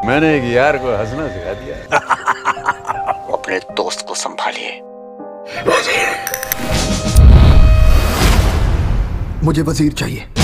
मैंने एक यार को हंसना सिखा दिया। अपने दोस्त को संभालिए। मुझे वजीर चाहिए।